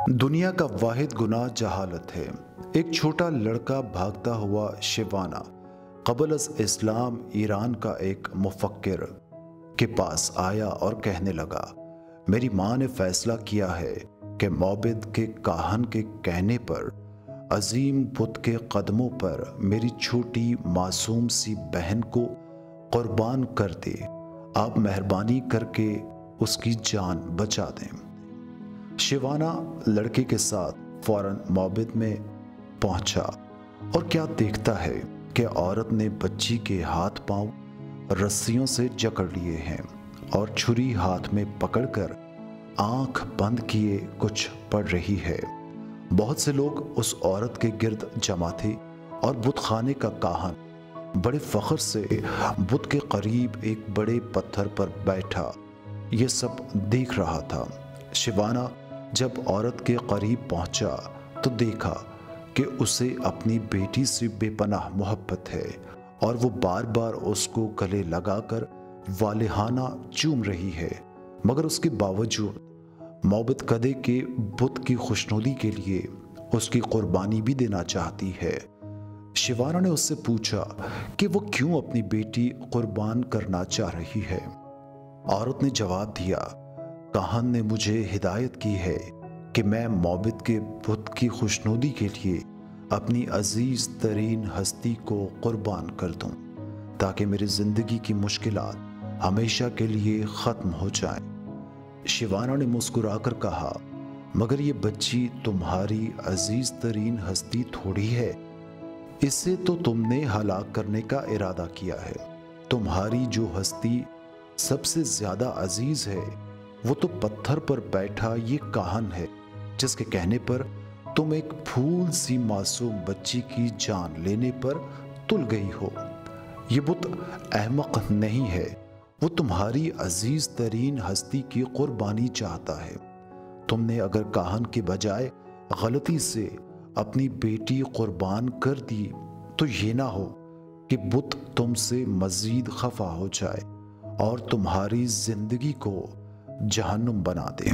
दुनिया का वाहिद गुनाह जहालत है। एक छोटा लड़का भागता हुआ शिवाना क़ब्ल अज़ इस्लाम ईरान का एक मुफक्किर के पास आया और कहने लगा, मेरी माँ ने फैसला किया है कि मोबिद के काहन के कहने पर अजीम बुत के कदमों पर मेरी छोटी मासूम सी बहन को कुर्बान कर दे। आप मेहरबानी करके उसकी जान बचा दें। शिवाना लड़के के साथ फौरन मोबिद में पहुंचा और क्या देखता है कि औरत ने बच्ची के हाथ पांव रस्सियों से जकड़ लिए हैं और छुरी हाथ में पकड़कर आंख बंद किए कुछ पढ़ रही है। बहुत से लोग उस औरत के गिर्द जमा थे और बुतखाने का काहन बड़े फख्र से बुत के करीब एक बड़े पत्थर पर बैठा ये सब देख रहा था। शिवाना जब औरत के करीब पहुंचा तो देखा कि उसे अपनी बेटी से बेपनाह मोहब्बत है और वो बार बार उसको गले लगाकर वालिहाना चूम रही है, मगर उसके बावजूद मोबिद कदे के बुत की खुशनुदी के लिए उसकी कुर्बानी भी देना चाहती है। शिवाना ने उससे पूछा कि वो क्यों अपनी बेटी कुर्बान करना चाह रही है। औरत ने जवाब दिया, काहन ने मुझे हिदायत की है कि मैं मोबिद के बुत की खुशनुदी के लिए अपनी अजीज तरीन हस्ती को कुर्बान कर दूं, ताकि मेरी जिंदगी की मुश्किलात हमेशा के लिए ख़त्म हो जाएं। शिवाना ने मुस्कुराकर कहा, मगर ये बच्ची तुम्हारी अजीज तरीन हस्ती थोड़ी है, इसे तो तुमने हलाक करने का इरादा किया है। तुम्हारी जो हस्ती सबसे ज़्यादा अजीज है वो तो पत्थर पर बैठा ये काहन है, जिसके कहने पर तुम एक फूल सी मासूम बच्ची की जान लेने पर तुल गई हो। ये बुत अहमक नहीं है, वो तुम्हारी अजीज तरीन हस्ती की कुर्बानी चाहता है। तुमने अगर काहन के बजाय गलती से अपनी बेटी कुर्बान कर दी तो ये ना हो कि बुत तुमसे मजीद खफा हो जाए और तुम्हारी जिंदगी को जहन्नुम बना दे।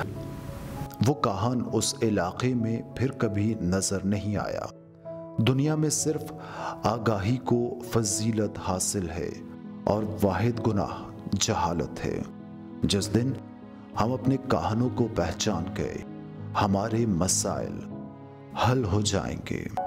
वो काहन उस इलाके में फिर कभी नजर नहीं आया। दुनिया में सिर्फ आगाही को फजीलत हासिल है और वाहिद गुनाह जहालत है। जिस दिन हम अपने काहनों को पहचान गए, हमारे मसाइल हल हो जाएंगे।